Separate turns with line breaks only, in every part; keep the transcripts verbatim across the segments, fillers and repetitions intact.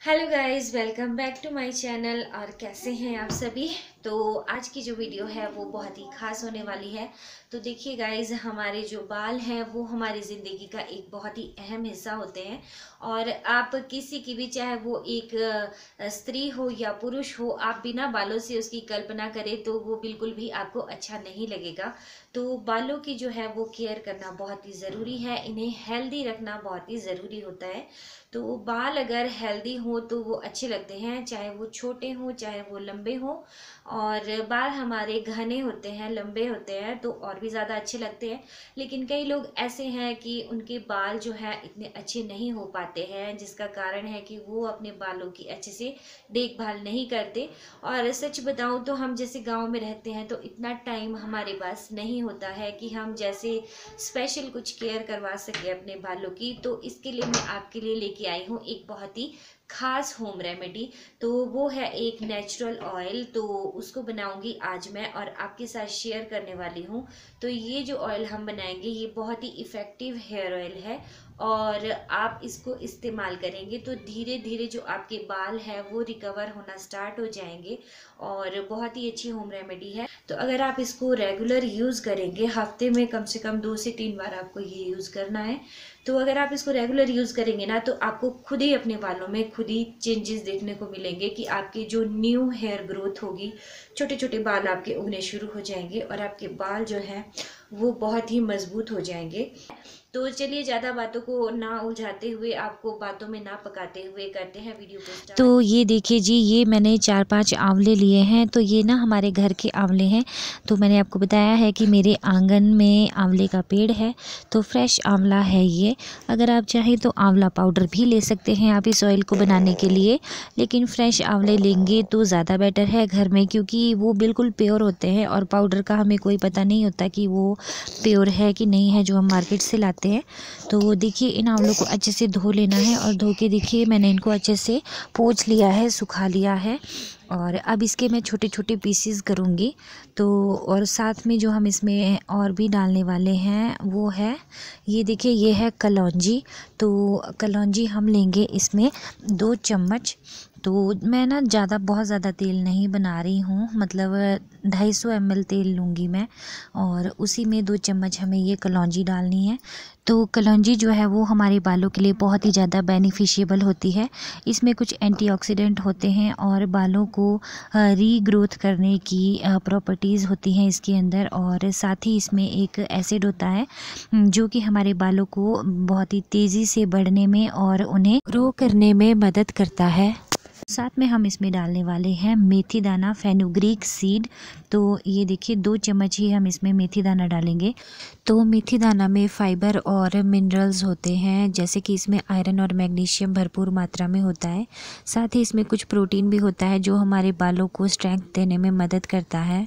Hello guys, welcome back to my channel. और कैसे हैं आप सभी। तो आज की जो वीडियो है वो बहुत ही खास होने वाली है। तो देखिए गाइस, हमारे जो बाल हैं वो हमारी ज़िंदगी का एक बहुत ही अहम हिस्सा होते हैं। और आप किसी की भी, चाहे वो एक अ, स्त्री हो या पुरुष हो, आप बिना बालों से उसकी कल्पना करें तो वो बिल्कुल भी आपको अच्छा नहीं लगेगा। तो बालों की जो है वो केयर करना बहुत ही ज़रूरी है, इन्हें हेल्दी रखना बहुत ही ज़रूरी होता है। तो बाल अगर हेल्दी हो तो वो अच्छे लगते हैं, चाहे वो छोटे हों चाहे वो लंबे हों। और बाल हमारे घने होते हैं, लंबे होते हैं तो और भी ज़्यादा अच्छे लगते हैं। लेकिन कई लोग ऐसे हैं कि उनके बाल जो है इतने अच्छे नहीं हो पाते हैं, जिसका कारण है कि वो अपने बालों की अच्छे से देखभाल नहीं करते। और सच बताऊं तो हम जैसे गांव में रहते हैं तो इतना टाइम हमारे पास नहीं होता है कि हम जैसे स्पेशल कुछ केयर करवा सके अपने बालों की। तो इसके लिए मैं आपके लिए लेके आई हूँ एक बहुत ही खास होम रेमेडी। तो वो है एक नेचुरल ऑयल। तो उसको बनाऊंगी आज मैं और आपके साथ शेयर करने वाली हूँ। तो ये जो ऑयल हम बनाएंगे ये बहुत ही इफ़ेक्टिव हेयर ऑयल है। और आप इसको इस्तेमाल करेंगे तो धीरे धीरे जो आपके बाल हैं वो रिकवर होना स्टार्ट हो जाएंगे। और बहुत ही अच्छी होम रेमेडी है। तो अगर आप इसको रेगुलर यूज़ करेंगे, हफ्ते में कम से कम दो से तीन बार आपको ये यूज़ करना है। तो अगर आप इसको रेगुलर यूज़ करेंगे ना तो आपको खुद ही अपने बालों में खुद ही चेंजेस देखने को मिलेंगे कि आपकी जो न्यू हेयर ग्रोथ होगी, छोटे छोटे बाल आपके उगने शुरू हो जाएंगे और आपके बाल जो हैं वो बहुत ही मजबूत हो जाएंगे। तो चलिए ज़्यादा बातों को ना उलझाते हुए, आपको बातों में ना पकाते हुए करते हैं वीडियो को स्टार्ट।
तो ये देखिए जी, ये मैंने चार पांच आंवले लिए हैं। तो ये ना हमारे घर के आंवले हैं। तो मैंने आपको बताया है कि मेरे आंगन में आंवले का पेड़ है, तो फ्रेश आंवला है ये। अगर आप चाहें तो आंवला पाउडर भी ले सकते हैं आप इस ऑयल को बनाने के लिए, लेकिन फ्रेश आंवले लेंगे तो ज़्यादा बेटर है घर में, क्योंकि वो बिल्कुल प्योर होते हैं और पाउडर का हमें कोई पता नहीं होता कि वो प्योर है कि नहीं है जो हम मार्केट से लाते हैं। तो देखिए, इन आंवलों को अच्छे से धो लेना है और धो के देखिए मैंने इनको अच्छे से पोंछ लिया है, सुखा लिया है। और अब इसके मैं छोटे छोटे पीसेस करूँगी। तो और साथ में जो हम इसमें और भी डालने वाले हैं वो है, ये देखिए, ये है कलौंजी। तो कलौंजी हम लेंगे इसमें दो चम्मच। तो मैं ना ज़्यादा बहुत ज़्यादा तेल नहीं बना रही हूँ, मतलब ढाई सौ एम एल तेल लूँगी मैं, और उसी में दो चम्मच हमें ये कलौंजी डालनी है। तो कलौंजी जो है वो हमारे बालों के लिए बहुत ही ज़्यादा बेनिफिशियबल होती है। इसमें कुछ एंटीऑक्सीडेंट होते हैं और बालों को रीग्रोथ करने की प्रॉपर्टीज़ होती हैं इसके अंदर। और साथ ही इसमें एक एसिड होता है जो कि हमारे बालों को बहुत ही तेज़ी से बढ़ने में और उन्हें ग्रो करने में मदद करता है। साथ में हम इसमें डालने वाले हैं मेथी दाना, फेनुग्रीक सीड। तो ये देखिए, दो चम्मच ही हम इसमें मेथी दाना डालेंगे। तो मेथी दाना में फाइबर और मिनरल्स होते हैं, जैसे कि इसमें आयरन और मैग्नीशियम भरपूर मात्रा में होता है। साथ ही इसमें कुछ प्रोटीन भी होता है जो हमारे बालों को स्ट्रेंथ देने में मदद करता है।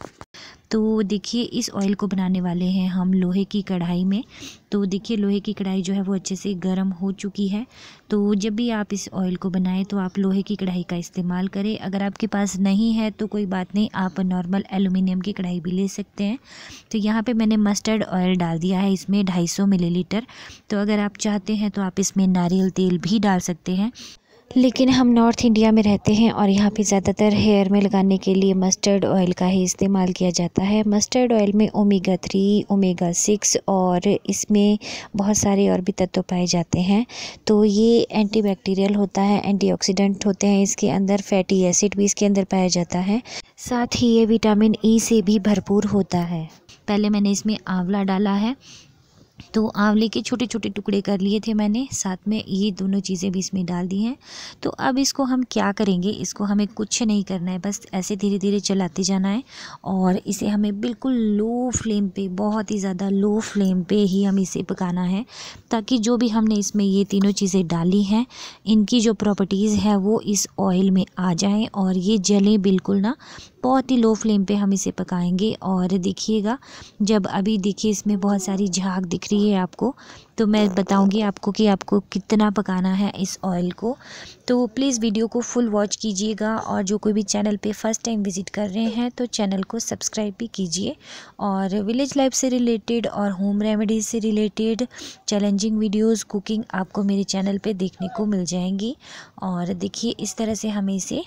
तो देखिए, इस ऑयल को बनाने वाले हैं हम लोहे की कढ़ाई में। तो देखिए, लोहे की कढ़ाई जो है वो अच्छे से गर्म हो चुकी है। तो जब भी आप इस ऑयल को बनाएं तो आप लोहे की कढ़ाई का इस्तेमाल करें। अगर आपके पास नहीं है तो कोई बात नहीं, आप नॉर्मल एल्युमिनियम की कढ़ाई भी ले सकते हैं। तो यहाँ पे मैंने मस्टर्ड ऑयल डाल दिया है इसमें ढाई सौ मिलीलीटर। तो अगर आप चाहते हैं तो आप इसमें नारियल तेल भी डाल सकते हैं, लेकिन हम नॉर्थ इंडिया में रहते हैं और यहाँ पे ज़्यादातर हेयर में लगाने के लिए मस्टर्ड ऑयल का ही इस्तेमाल किया जाता है। मस्टर्ड ऑयल में ओमेगा थ्री, ओमेगा सिक्स और इसमें बहुत सारे और भी तत्व पाए जाते हैं। तो ये एंटीबैक्टीरियल होता है, एंटीऑक्सीडेंट होते हैं इसके अंदर, फैटी एसिड भी इसके अंदर पाया जाता है। साथ ही ये विटामिन ई से भी भरपूर होता है। पहले मैंने इसमें आंवला डाला है, तो आंवले के छोटे छोटे टुकड़े कर लिए थे मैंने, साथ में ये दोनों चीज़ें भी इसमें डाल दी हैं। तो अब इसको हम क्या करेंगे, इसको हमें कुछ नहीं करना है, बस ऐसे धीरे धीरे चलाते जाना है। और इसे हमें बिल्कुल लो फ्लेम पे, बहुत ही ज़्यादा लो फ्लेम पे ही हम इसे पकाना है, ताकि जो भी हमने इसमें ये तीनों चीज़ें डाली हैं इनकी जो प्रॉपर्टीज़ है वो इस ऑयल में आ जाएँ और ये जलें बिल्कुल ना, बहुत ही लो फ्लेम पे हम इसे पकाएंगे। और देखिएगा, जब अभी देखिए इसमें बहुत सारी झाग दिख रही है आपको, तो मैं बताऊंगी आपको कि आपको कितना पकाना है इस ऑयल को। तो प्लीज़ वीडियो को फुल वॉच कीजिएगा, और जो कोई भी चैनल पे फर्स्ट टाइम विज़िट कर रहे हैं तो चैनल को सब्सक्राइब भी कीजिए। और विलेज लाइफ से रिलेटेड और होम रेमेडीज़ से रिलेटेड चैलेंजिंग वीडियोस, कुकिंग आपको मेरे चैनल पे देखने को मिल जाएंगी। और देखिए इस तरह से हमें इसे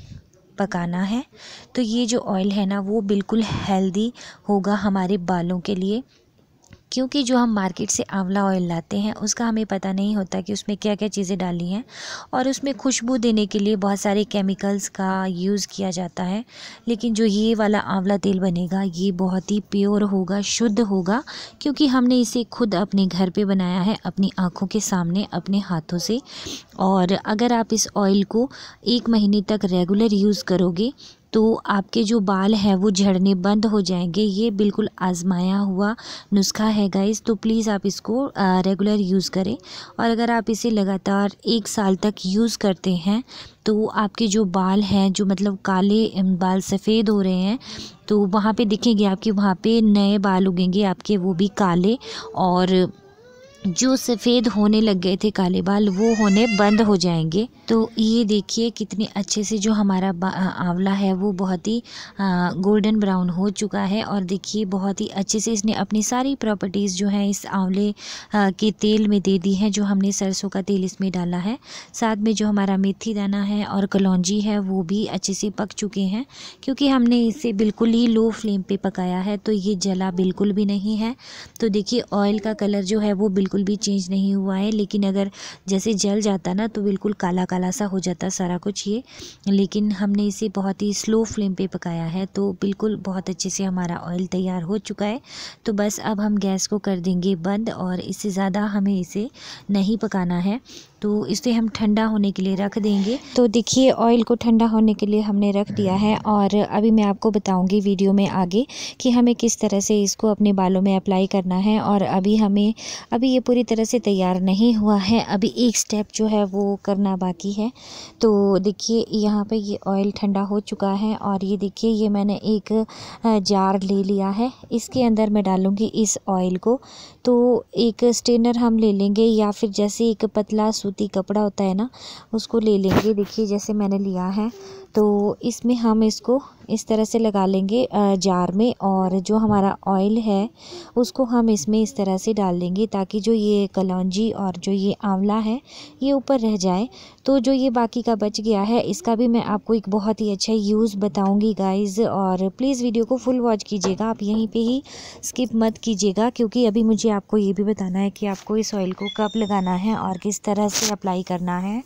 पकाना है। तो ये जो ऑयल है ना, वो बिल्कुल हेल्दी होगा हमारे बालों के लिए, क्योंकि जो हम मार्केट से आंवला ऑयल लाते हैं उसका हमें पता नहीं होता कि उसमें क्या क्या चीज़ें डाली हैं, और उसमें खुशबू देने के लिए बहुत सारे केमिकल्स का यूज़ किया जाता है। लेकिन जो ये वाला आंवला तेल बनेगा ये बहुत ही प्योर होगा, शुद्ध होगा, क्योंकि हमने इसे खुद अपने घर पे बनाया है, अपनी आँखों के सामने, अपने हाथों से। और अगर आप इस ऑयल को एक महीने तक रेगुलर यूज़ करोगे तो आपके जो बाल हैं वो झड़ने बंद हो जाएंगे। ये बिल्कुल आजमाया हुआ नुस्खा है गाइस, तो प्लीज़ आप इसको रेगुलर यूज़ करें। और अगर आप इसे लगातार एक साल तक यूज़ करते हैं तो आपके जो बाल हैं, जो मतलब काले बाल सफ़ेद हो रहे हैं, तो वहाँ पे दिखेंगे आपके, वहाँ पे नए बाल उगेंगे आपके, वो भी काले। और जो सफ़ेद होने लग गए थे काले बाल, वो होने बंद हो जाएंगे। तो ये देखिए कितने अच्छे से जो हमारा आंवला है वो बहुत ही गोल्डन ब्राउन हो चुका है। और देखिए बहुत ही अच्छे से इसने अपनी सारी प्रॉपर्टीज़ जो हैं इस आंवले के तेल में दे दी हैं, जो हमने सरसों का तेल इसमें डाला है। साथ में जो हमारा मेथी दाना है और कलौंजी है वो भी अच्छे से पक चुके हैं, क्योंकि हमने इसे बिल्कुल ही लो फ्लेम पे पकाया है, तो ये जला बिल्कुल भी नहीं है। तो देखिए ऑयल का कलर जो है वो बिल्कुल भी चेंज नहीं हुआ है, लेकिन अगर जैसे जल जाता ना तो बिल्कुल काला काला सा हो जाता सारा कुछ ये। लेकिन हमने इसे बहुत ही स्लो फ्लेम पे पकाया है, तो बिल्कुल बहुत अच्छे से हमारा ऑयल तैयार हो चुका है। तो बस अब हम गैस को कर देंगे बंद, और इससे ज़्यादा हमें इसे नहीं पकाना है, तो इसे हम ठंडा होने के लिए रख देंगे। तो देखिए ऑयल को ठंडा होने के लिए हमने रख दिया है, और अभी मैं आपको बताऊंगी वीडियो में आगे कि हमें किस तरह से इसको अपने बालों में अप्लाई करना है। और अभी हमें अभी ये पूरी तरह से तैयार नहीं हुआ है, अभी एक स्टेप जो है वो करना बाकी है। तो देखिए यहाँ पे ये ऑयल ठंडा हो चुका है, और ये देखिए ये मैंने एक जार ले लिया है, इसके अंदर मैं डालूँगी इस ऑयल को। तो एक स्ट्रेनर हम ले लेंगे, या फिर जैसे एक पतला सूती कपड़ा होता है ना, उसको ले लेंगे। देखिए जैसे मैंने लिया है, तो इसमें हम इसको इस तरह से लगा लेंगे जार में, और जो हमारा ऑयल है उसको हम इसमें इस तरह से डाल देंगे, ताकि जो ये कलौंजी और जो ये आंवला है ये ऊपर रह जाए। तो जो ये बाकी का बच गया है इसका भी मैं आपको एक बहुत ही अच्छा यूज़ बताऊंगी गाइज़, और प्लीज़ वीडियो को फुल वॉच कीजिएगा, आप यहीं पे ही स्किप मत कीजिएगा, क्योंकि अभी मुझे आपको ये भी बताना है कि आपको इस ऑयल को कब लगाना है और किस तरह से अप्लाई करना है।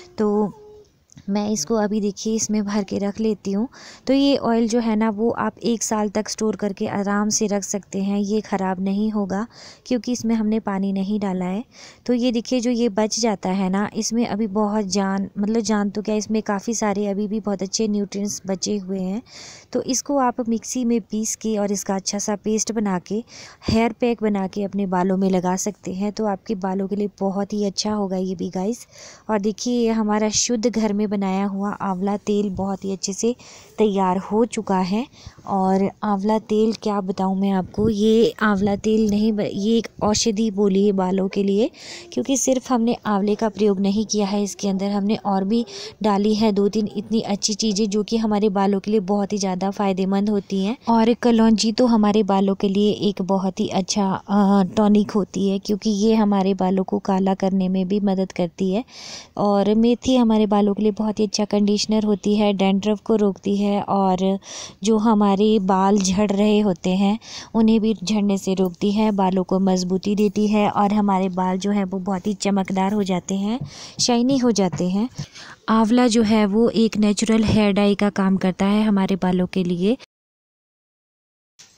तो मैं इसको अभी देखिए इसमें भर के रख लेती हूँ। तो ये ऑयल जो है ना वो आप एक साल तक स्टोर करके आराम से रख सकते हैं, ये ख़राब नहीं होगा, क्योंकि इसमें हमने पानी नहीं डाला है। तो ये देखिए जो ये बच जाता है ना, इसमें अभी बहुत जान, मतलब जान तो क्या, इसमें काफ़ी सारे अभी भी बहुत अच्छे न्यूट्रिएंट्स बचे हुए हैं। तो इसको आप मिक्सी में पीस के और इसका अच्छा सा पेस्ट बना के हेयर पैक बना के अपने बालों में लगा सकते हैं, तो आपके बालों के लिए बहुत ही अच्छा होगा ये भी गाइस। और देखिए ये हमारा शुद्ध घर में बनाया हुआ आंवला तेल बहुत ही अच्छे से तैयार हो चुका है। और आंवला तेल क्या बताऊं मैं आपको, ये आंवला तेल नहीं, ये एक औषधि बोली है बालों के लिए, क्योंकि सिर्फ हमने आंवले का प्रयोग नहीं किया है, इसके अंदर हमने और भी डाली है दो तीन इतनी अच्छी चीज़ें जो कि हमारे बालों के लिए बहुत ही ज़्यादा फ़ायदेमंद होती हैं। और कलौंजी तो हमारे बालों के लिए एक बहुत ही अच्छा टॉनिक होती है, क्योंकि ये हमारे बालों को काला करने में भी मदद करती है। और मेथी हमारे बालों के लिए बहुत ही अच्छा कंडीशनर होती है, डैंड्रफ को रोकती है, और जो हमारे बाल झड़ रहे होते हैं उन्हें भी झड़ने से रोकती है, बालों को मजबूती देती है, और हमारे बाल जो है वो बहुत ही चमकदार हो जाते हैं, शाइनी हो जाते हैं। आंवला जो है वो एक नेचुरल हेयर डाई का काम करता है हमारे बालों के लिए।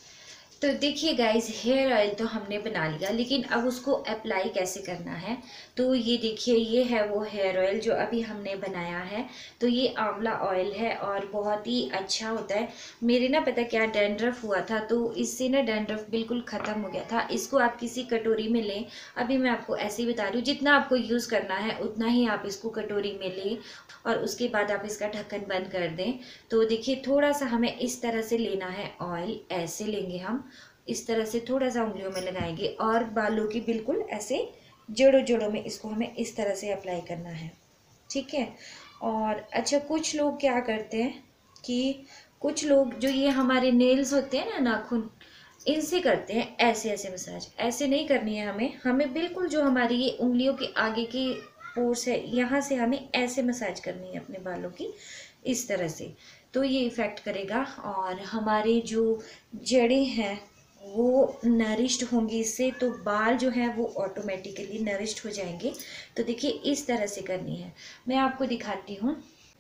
तो देखिए गाइज, हेयर ऑयल तो हमने बना लिया, लेकिन अब उसको अप्लाई कैसे करना है। तो ये देखिए, ये है वो हेयर ऑयल जो अभी हमने बनाया है। तो ये आंवला ऑयल है और बहुत ही अच्छा होता है। मेरे ना पता क्या डैंड्रफ हुआ था, तो इससे ना डैंड्रफ बिल्कुल ख़त्म हो गया था। इसको आप किसी कटोरी में लें। अभी मैं आपको ऐसे ही बता रही हूँ, जितना आपको यूज़ करना है उतना ही आप इसको कटोरी में लें और उसके बाद आप इसका ढक्कन बंद कर दें। तो देखिए, थोड़ा सा हमें इस तरह से लेना है ऑयल, ऐसे लेंगे हम, इस तरह से थोड़ा सा उंगलियों में लगाएंगे और बालों की बिल्कुल ऐसे जड़ों जड़ों में इसको हमें इस तरह से अप्लाई करना है, ठीक है। और अच्छा, कुछ लोग क्या करते हैं कि कुछ लोग जो ये हमारे नेल्स होते हैं ना, नाखून, इनसे करते हैं ऐसे ऐसे मसाज। ऐसे नहीं करनी है हमें हमें बिल्कुल जो हमारी ये उंगलियों के आगे की पोर्स है, यहाँ से हमें ऐसे मसाज करनी है अपने बालों की, इस तरह से। तो ये इफ़ेक्ट करेगा और हमारे जो जड़ें हैं वो नरिश्ड होंगी इससे, तो बाल जो हैं वो ऑटोमेटिकली नरिश्ड हो जाएंगे। तो देखिए, इस तरह से करनी है। मैं आपको दिखाती हूँ।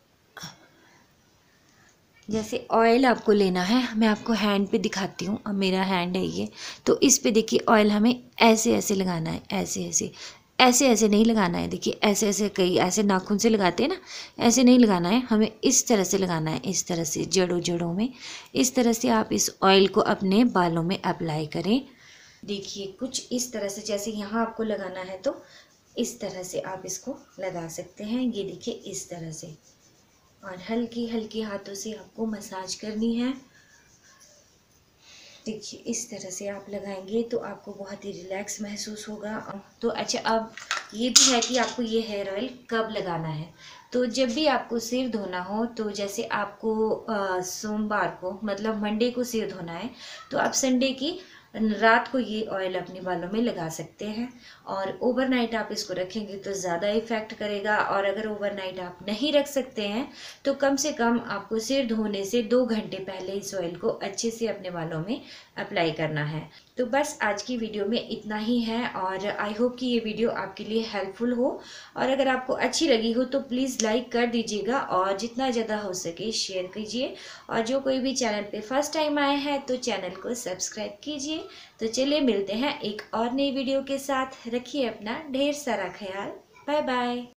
जैसे ऑयल आपको लेना है, मैं आपको हैंड पे दिखाती हूँ। अब मेरा हैंड है ये, तो इस पे देखिए ऑयल हमें ऐसे ऐसे लगाना है, ऐसे ऐसे ऐसे ऐसे नहीं लगाना है। देखिए ऐसे ऐसे, कई ऐसे नाखून से लगाते हैं ना, ऐसे नहीं लगाना है, हमें इस तरह से लगाना है, इस तरह से जड़ों जड़ों में। इस तरह से आप इस ऑयल को अपने बालों में अप्लाई करें। देखिए कुछ इस तरह से, जैसे यहाँ आपको लगाना है तो इस तरह से आप इसको लगा सकते हैं। ये देखिए इस तरह से, और हल्की हल्की हाथों से आपको मसाज करनी है। देखिए इस तरह से आप लगाएंगे तो आपको बहुत ही रिलैक्स महसूस होगा। तो अच्छा, अब ये भी है कि आपको ये हेयर ऑयल कब लगाना है। तो जब भी आपको सिर धोना हो, तो जैसे आपको सोमवार को मतलब मंडे को सिर धोना है, तो आप संडे की रात को ये ऑयल अपने बालों में लगा सकते हैं। और ओवरनाइट आप इसको रखेंगे तो ज़्यादा इफ़ेक्ट करेगा। और अगर ओवरनाइट आप नहीं रख सकते हैं तो कम से कम आपको सिर धोने से दो घंटे पहले इस ऑयल को अच्छे से अपने बालों में अप्लाई करना है। तो बस आज की वीडियो में इतना ही है और आई होप कि ये वीडियो आपके लिए हेल्पफुल हो। और अगर आपको अच्छी लगी हो तो प्लीज़ लाइक कर दीजिएगा और जितना ज़्यादा हो सके शेयर कीजिए। और जो कोई भी चैनल पे फर्स्ट टाइम आए हैं तो चैनल को सब्सक्राइब कीजिए। तो चलिए मिलते हैं एक और नई वीडियो के साथ। रखिए अपना ढेर सारा ख्याल। Bye bye.